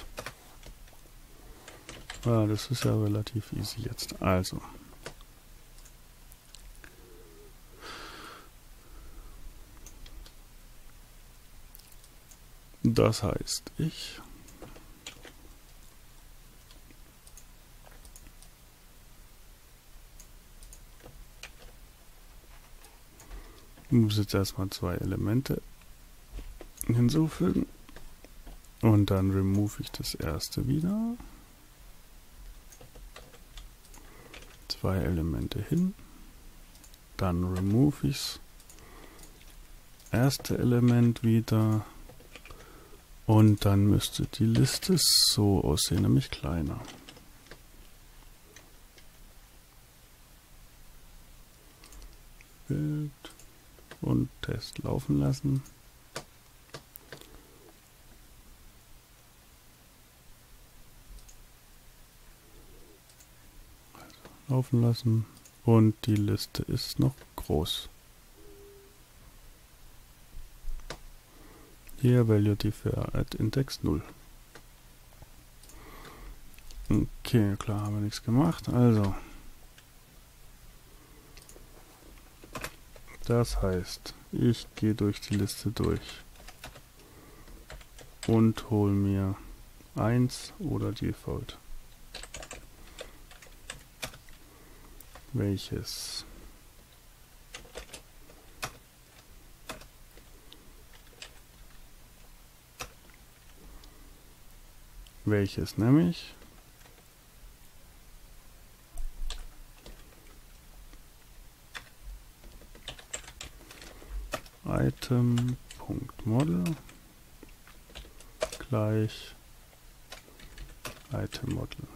Ah, das ist ja relativ easy jetzt. Also. Das heißt, ich muss jetzt erstmal 2 Elemente hinzufügen und dann remove ich das erste wieder. 2 Elemente hin, dann remove ich das erste Element wieder. Und dann müsste die Liste so aussehen, nämlich kleiner. Bild und Test laufen lassen. Also laufen lassen. Und die Liste ist noch groß. Hier Value differ at Index 0. Okay, klar, haben wir nichts gemacht. Also, das heißt, ich gehe durch die Liste durch und hole mir 1 oder Default. Welches nämlich Item.Model gleich Item.Model.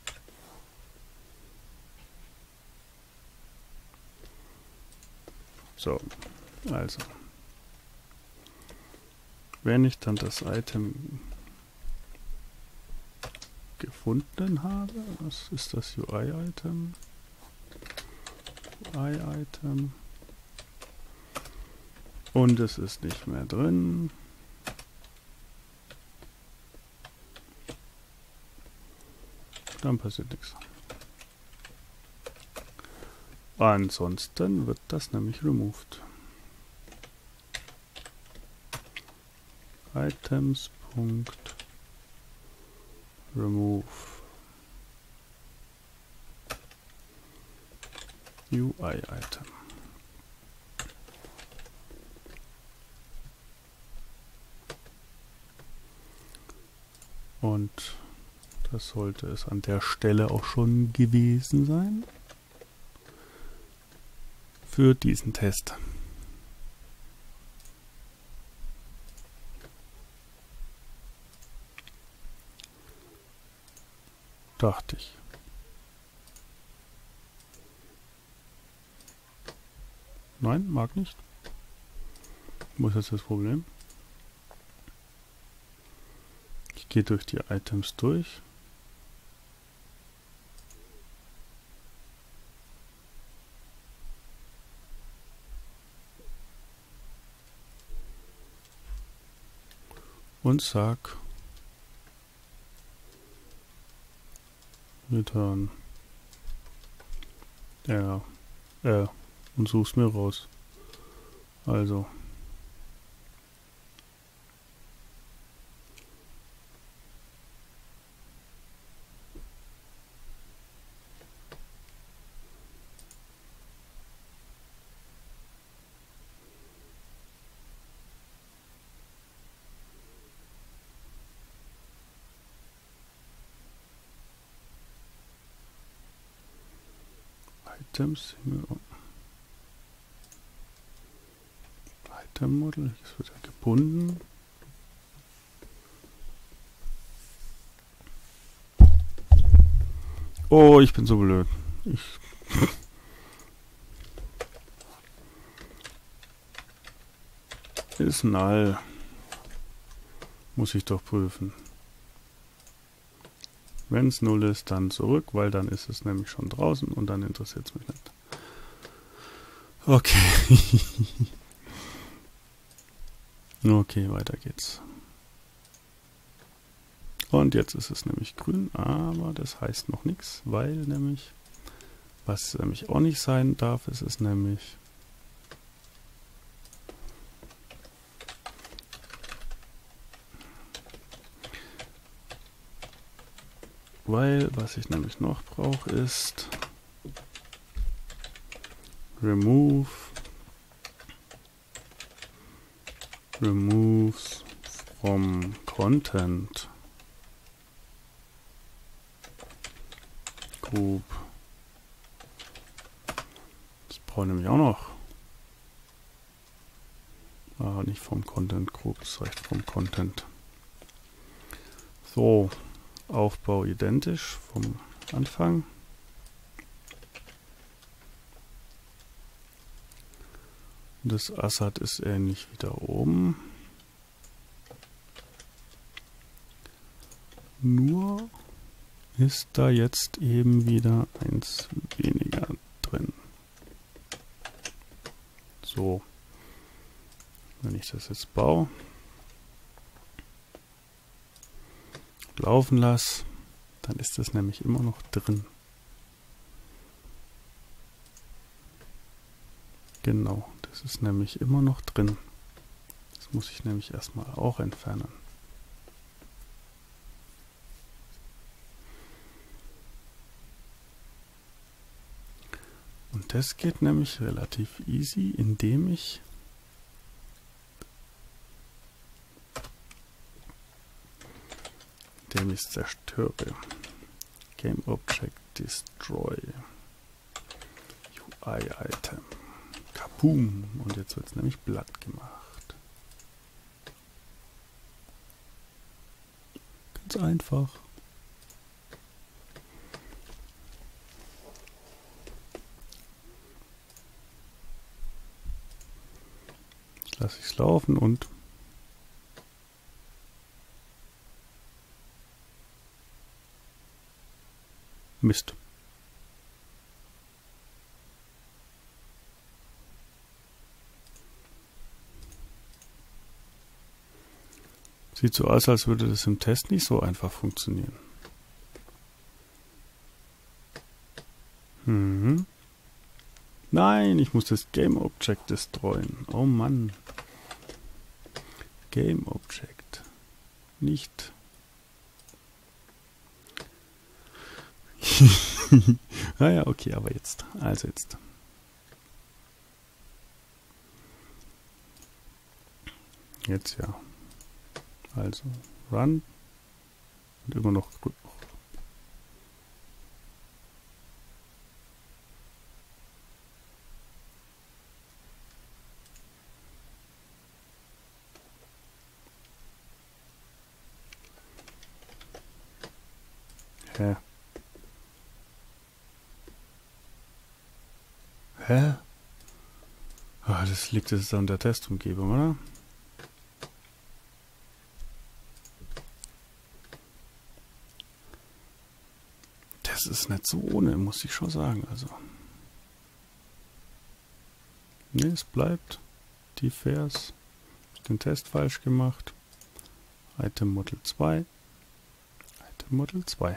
So, also wenn ich dann das Item gefunden habe, was ist das UI-Item? UI-Item. Und es ist nicht mehr drin. Dann passiert nichts. Ansonsten wird das nämlich removed. Items.remove UI-Item. Und das sollte es an der Stelle auch schon gewesen sein für diesen Test. Dachte ich. Nein, mag nicht. Wo ist jetzt das Problem? Ich gehe durch die Items durch. und sag return. Ja, und such's mir raus. Also. Items, Item Model, das wird ja gebunden. Oh, ich bin so blöd. Ist null. Muss ich doch prüfen. Wenn es 0 ist, dann zurück, weil dann ist es nämlich schon draußen und dann interessiert es mich nicht. Okay. Okay, weiter geht's. Und jetzt ist es nämlich grün, aber das heißt noch nichts, weil nämlich, was nämlich auch nicht sein darf, ist es nämlich was ich nämlich noch brauche, ist removes from content group. Das brauche ich nämlich auch noch. Nicht vom Content Group, das reicht vom Content. So. Aufbau identisch vom Anfang. Das Assad ist ähnlich wie da oben. Nur ist da jetzt eben wieder eins weniger drin. So. Wenn ich das jetzt baue, laufen lasse, dann ist das nämlich immer noch drin. Genau, das ist nämlich immer noch drin. Das muss ich nämlich erstmal auch entfernen. Und das geht nämlich relativ easy, indem ich es zerstöre. Game Object Destroy. UI Item. Kaboom! Und jetzt wird es nämlich blatt gemacht. Ganz einfach. Jetzt lasse ich es laufen und Mist. Sieht so aus, als würde das im Test nicht so einfach funktionieren. Nein, ich muss das Game Object destroyen. Oh Mann. Game Object. Nicht. Naja, okay, aber jetzt. Also jetzt. Jetzt ja. Also run. Und immer noch gut. Hä? Hä? Oh, das liegt jetzt an der Testumgebung, oder? Das ist nicht so ohne, muss ich schon sagen. Also. Ne, es bleibt. Die Vers. Den Test falsch gemacht. Item Model 2, Item Model 2.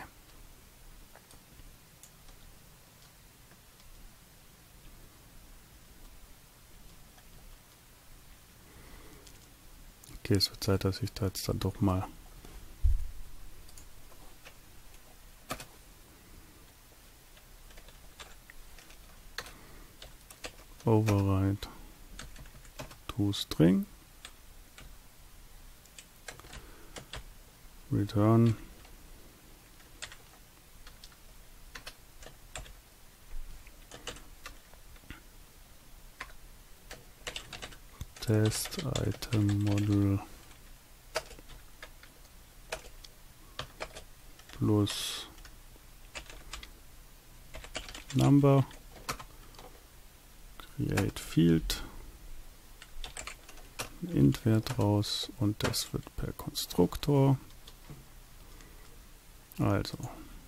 Okay, es wird Zeit, dass ich da jetzt dann doch mal override toString return test item model plus number create field int-Wert raus und das wird per Konstruktor. Also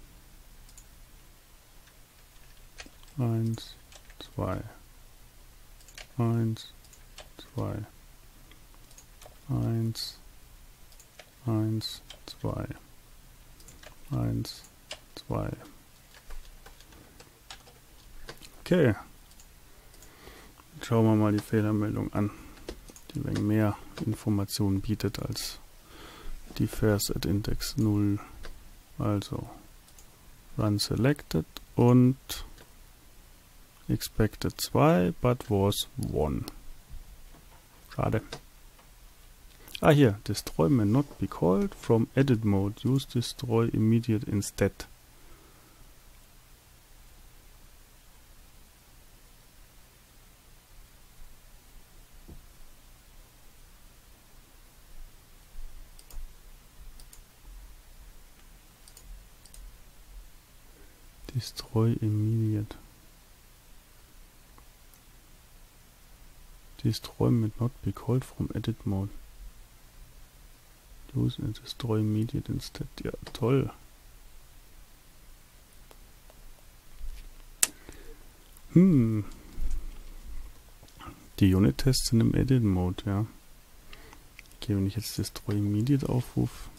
1, 2, 1, 2, 1, 1, 2, 1, 2. Okay. Schauen wir mal die Fehlermeldung an, die wegen mehr Informationen bietet als die First at Index 0. Also run selected und expected 2, but was 1. Schade. Ah, hier, destroy may not be called from edit mode. Use destroy immediate instead. Destroy immediate. Destroy may not be called from edit mode. Use and destroy immediate instead. Ja, toll. Die Unit-Tests sind im Edit Mode, ja. Okay, wenn ich jetzt destroy immediate aufrufe,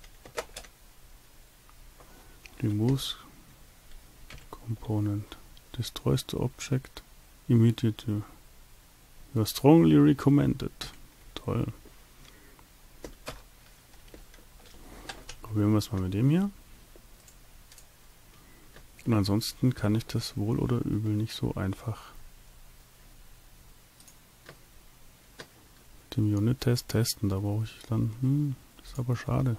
removes component, destroys the object immediately. You are strongly recommended. Toll. Probieren wir es mal mit dem hier. Und ansonsten kann ich das wohl oder übel nicht so einfach dem Unit-Test testen. Da brauche ich dann, das ist aber schade.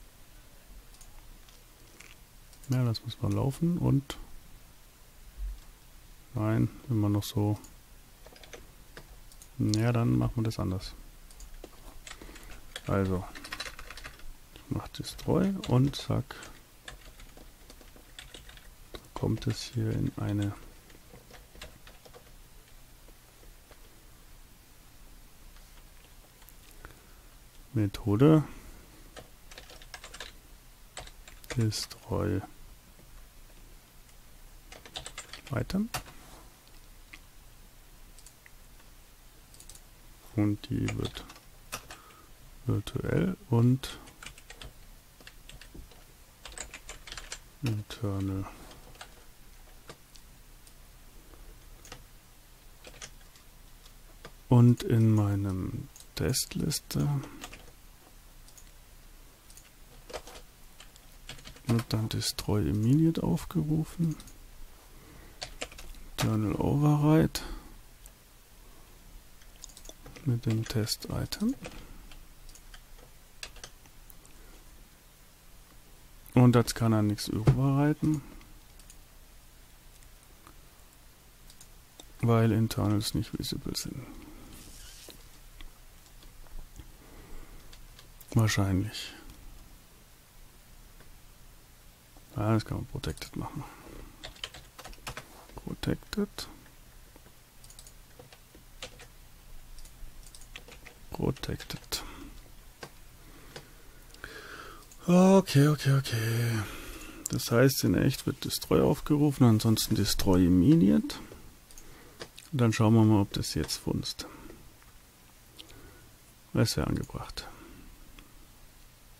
Ja, das muss mal laufen und nein, wenn man noch so, ja, dann machen wir das anders. Also, ich mache Destroy und zack, da kommt es hier in eine Methode Destroy Item und die wird virtuell und internal. Und in meinem Testliste wird dann Destroy Immediate aufgerufen. Internal Override mit dem Test-Item. Und jetzt kann er nichts überreiten, weil Internals nicht visible sind. Wahrscheinlich. Ja, das kann man protected machen. Protected. Protected. Okay. Das heißt, in echt wird Destroy aufgerufen, ansonsten Destroy Immediate. Und dann schauen wir mal, ob das jetzt funzt. Das wäre angebracht.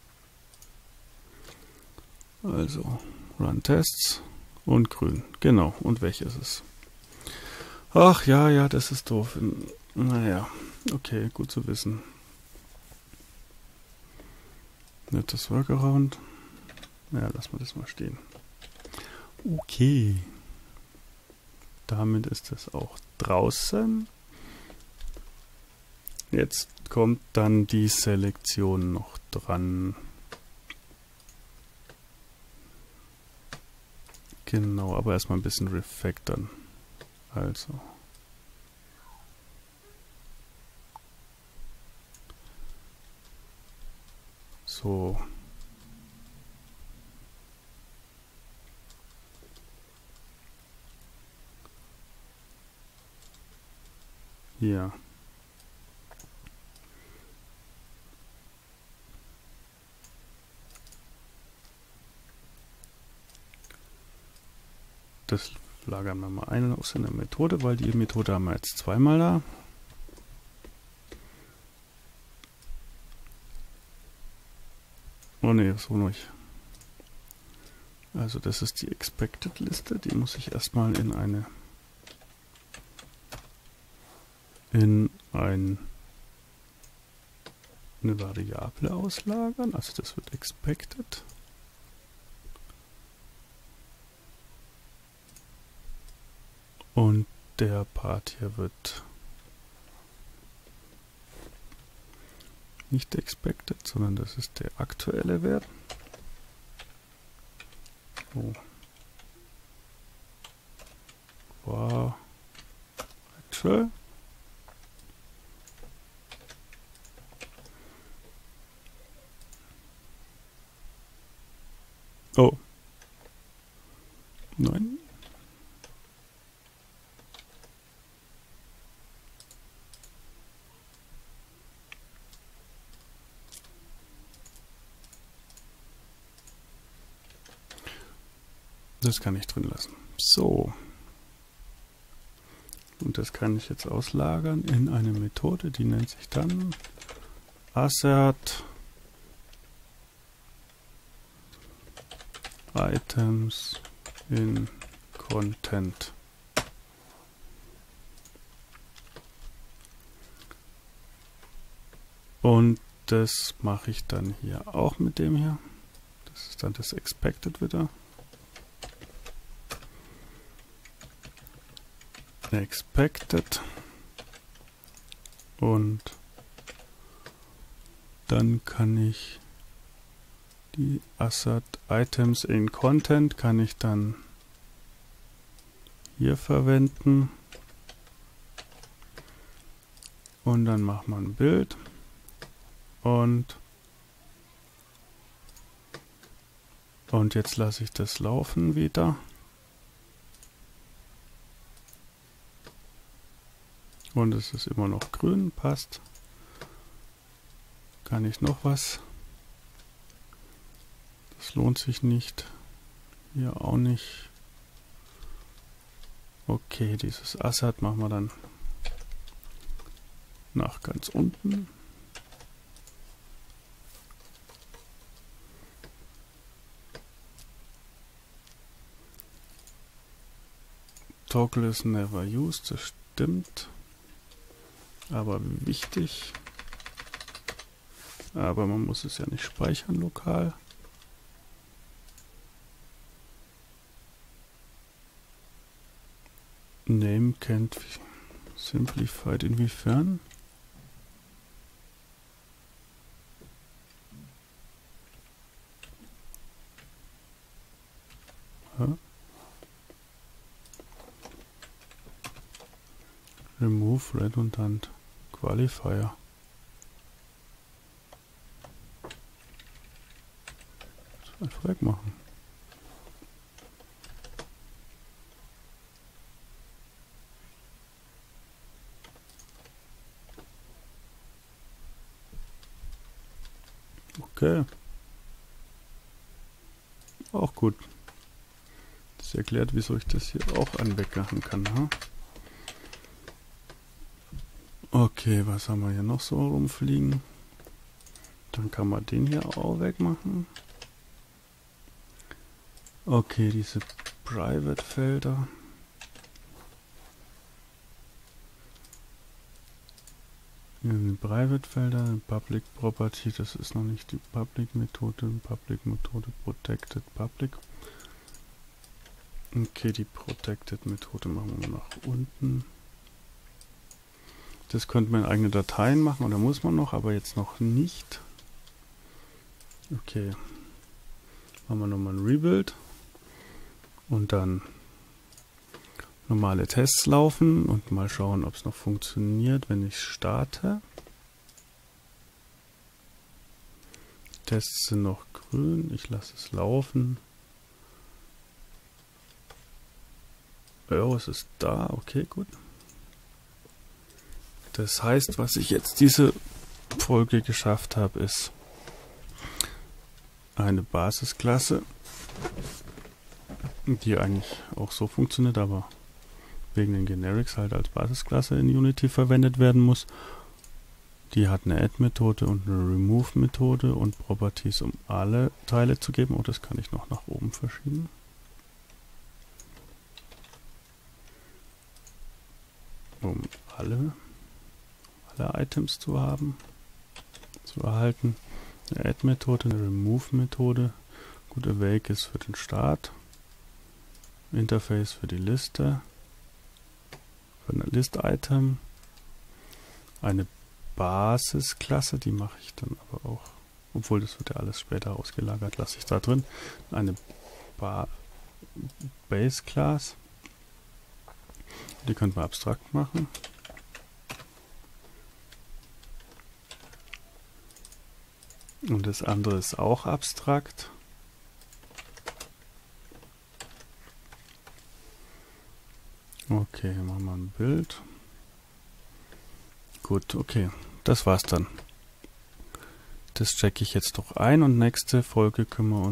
Also Run Tests und grün. Genau. Und welches ist es? Ach ja, ja, das ist doof. Naja, okay, gut zu wissen. Nettes Workaround. Ja, lassen wir das mal stehen. Okay. Damit ist es auch draußen. Jetzt kommt dann die Selektion noch dran. Genau, aber erstmal ein bisschen refactoren. Also. So. Hier. Das lagern wir mal ein aus in der Methode, weil die Methode haben wir jetzt zweimal da. Oh ne, so nicht. Also das ist die Expected Liste, die muss ich erstmal in eine Variable auslagern. Also das wird Expected. Und der Part hier wird nicht expected, sondern das ist der aktuelle Wert. Oh. War actual. Oh. Nein. Das kann ich drin lassen. So. Und das kann ich jetzt auslagern in eine Methode, die nennt sich dann assert items in content. Und das mache ich dann hier auch mit dem hier. Das ist dann das expected wieder. Expected und dann kann ich die assert items in content kann ich dann hier verwenden und dann macht man ein Bild und jetzt lasse ich das laufen wieder. Und es ist immer noch grün, passt. Kann ich noch was? Das lohnt sich nicht. Hier auch nicht. Okay, dieses Assert machen wir dann nach ganz unten. Toggle is never used, das stimmt. Aber wichtig. Aber man muss es ja nicht speichern lokal. Name can't simplified inwiefern? Ja. Remove redundant Qualifier. Einfach wegmachen. Okay. Auch gut. Das erklärt, wieso ich das hier auch anwegmachen kann. Ha? Okay, was haben wir hier noch so rumfliegen? Dann kann man den hier auch wegmachen. Okay, diese Private-Felder. Private-Felder, Public Property, das ist noch nicht die Public-Methode. Public-Methode, Protected Public. Okay, die Protected-Methode machen wir nach unten. Das könnte man in eigene Dateien machen, oder muss man noch, aber jetzt noch nicht. Okay, machen wir nochmal ein Rebuild. Und dann normale Tests laufen und mal schauen, ob es noch funktioniert, wenn ich starte. Tests sind noch grün, ich lasse es laufen. Oh, es ist da, okay, gut. Das heißt, was ich jetzt diese Folge geschafft habe, ist eine Basisklasse, die eigentlich auch so funktioniert, aber wegen den Generics halt als Basisklasse in Unity verwendet werden muss. Die hat eine Add-Methode und eine Remove-Methode und Properties, um alle Teile zu geben. Oh, das kann ich noch nach oben verschieben. Um alle Items zu haben, zu erhalten. Eine Add-Methode, eine Remove-Methode. Gut, Awake ist für den Start. Interface für die Liste. Für eine List-Item. Eine Basisklasse, die mache ich dann aber auch, obwohl das wird ja alles später ausgelagert, lasse ich da drin. Eine Base-Class. Die könnte man abstrakt machen. Und das andere ist auch abstrakt. Okay, machen wir ein Bild. Gut, okay, das war's dann. Das checke ich jetzt doch ein und nächste Folge kümmere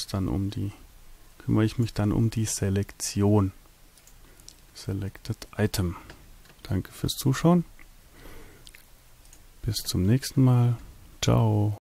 ich mich dann um die Selektion. Selected Item. Danke fürs Zuschauen. Bis zum nächsten Mal. Ciao.